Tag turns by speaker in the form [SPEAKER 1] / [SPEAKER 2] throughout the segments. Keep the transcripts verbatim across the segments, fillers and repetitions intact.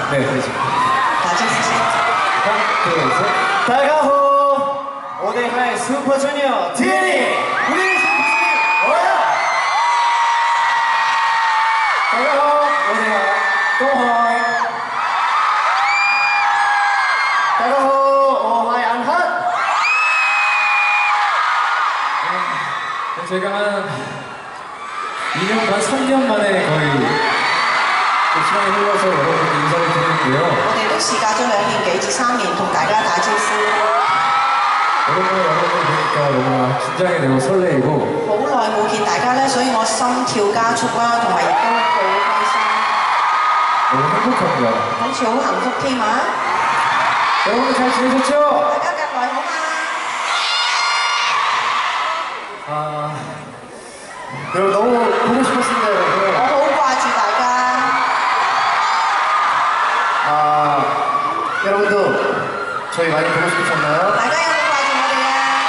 [SPEAKER 1] 네, 그렇죠.
[SPEAKER 2] 하나, 둘, 셋. 다가호 오대하의 슈퍼주니어 디엔이 우리의 슈퍼주니어 뭐야? 다가호 오대하 동호이 다가호 오하이 안핫.
[SPEAKER 1] 제가 한 이 년 반, 삼 년 만에 거의 시간이 흘러서 여러분께 인사를 드리는데요.
[SPEAKER 3] 我哋都事隔咗兩年幾至三年，同大家打招呼。
[SPEAKER 1] 오랜만에 여러분을 보니까 너무 긴장이 되고 설레이고
[SPEAKER 3] 好耐冇見大家咧，所以我心跳加速啦，同埋亦都好開心，
[SPEAKER 1] 너무 행복합니다.
[SPEAKER 3] 好似好幸福添啊！
[SPEAKER 1] 여러분 잘 지내셨죠?
[SPEAKER 3] 大家近來好嘛？
[SPEAKER 1] 아,
[SPEAKER 2] 여러분 너무 보고 싶었습니다
[SPEAKER 3] 我
[SPEAKER 2] 여러분.
[SPEAKER 3] 好掛住大家。
[SPEAKER 2] 아 여러분도 저희 많이 보고 싶으셨나요?
[SPEAKER 3] 大家有冇掛住我哋啊？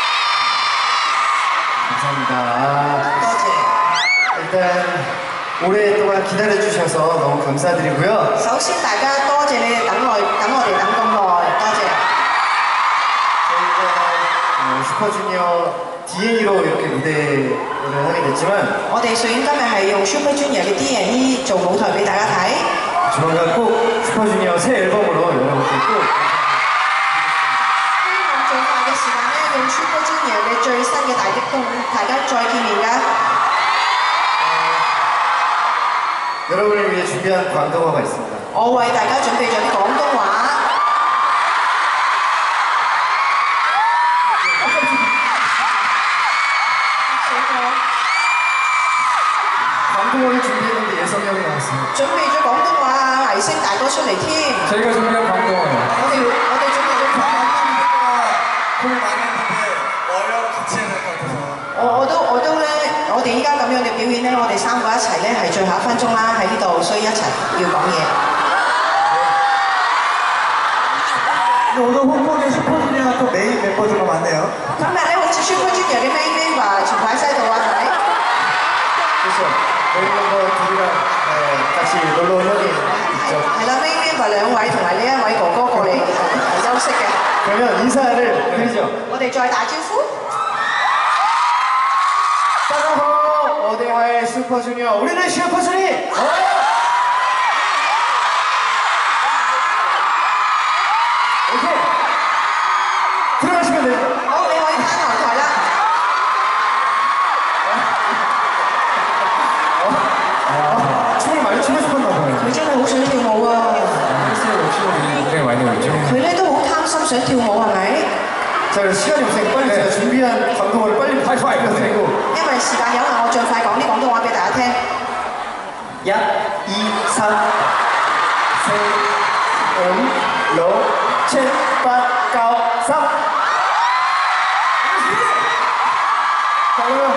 [SPEAKER 2] 감사합니다. 아,
[SPEAKER 3] 多謝。
[SPEAKER 2] 일단 오랫동안 기다려주셔서 너무 감사드리고요.
[SPEAKER 3] 首先大家多謝你哋等我等我哋等咁耐，多謝。
[SPEAKER 2] 저희가 어, 슈퍼주니어 디엔이로 이렇게 무대를 하게 됐지만
[SPEAKER 3] 我哋雖然今日係用 Super Junior 嘅 D N E 做舞台俾大家睇。
[SPEAKER 2] 조만간 꼭 슈퍼주니어 새 앨범으로 여러분께 꼭
[SPEAKER 3] 希望最快嘅時間咧，用 Super Junior 嘅最新嘅大激動，大家再見面㗎。
[SPEAKER 2] 여러분을 위해 준비한 광동어가 있습니다.
[SPEAKER 3] 我為大家準備咗啲廣東話。
[SPEAKER 2] 광동어를 준비했는데 예성이 형이 나왔어요.
[SPEAKER 3] 準備咗廣東話藝星大哥出嚟添。
[SPEAKER 1] 저희가 준비한 광동어요.
[SPEAKER 3] 我哋我哋準備咗廣東話。
[SPEAKER 4] 공 많이 했는데 월요일 같이 해야 될 것 같아서
[SPEAKER 3] 我我都我都咧，我哋依家咁樣嘅表演咧，我哋三個一齊咧係最後一分鐘啦，喺呢度，所以一齊要講嘢。
[SPEAKER 4] 오늘 홍콩의 슈퍼주니어 또 메인 멤버들가 많네요.
[SPEAKER 3] 今日咧好似 Super Junior 嘅 main member 全部喺西度啊，係咪？
[SPEAKER 2] 그렇죠. 저희 멤버 둘이랑 네, 같이 놀러 온 형이 있죠.
[SPEAKER 3] 係啦 ，main member 兩位同埋呢一位哥哥過嚟誒休息嘅。
[SPEAKER 2] 그러면 인사를 드리죠.
[SPEAKER 3] 我哋再打招呼。
[SPEAKER 2] 따가호 오대하의 슈퍼주니어 우리는 슈퍼주니 오케이 들어가시면 됩니다.
[SPEAKER 3] 好，你可以翻台台啦。
[SPEAKER 2] 아, 춤을 많이 추고 싶었나 봐요.
[SPEAKER 3] 佢真係好想跳舞啊！
[SPEAKER 1] 헬스를 치고 굉장히 많이 놀죠.
[SPEAKER 3] 佢咧都好貪心想跳舞係咪？
[SPEAKER 2] 자, 그래서 시간이 없으니까 빨리 제가 준비한 광동어를 빨리 파이파이 드리고
[SPEAKER 3] 因為時間有限，我盡快講啲廣東話俾大家聽。
[SPEAKER 2] 약, 이, 삼, 생, 음, 로, 칠, 팔, 구, 삼. 자, 그러면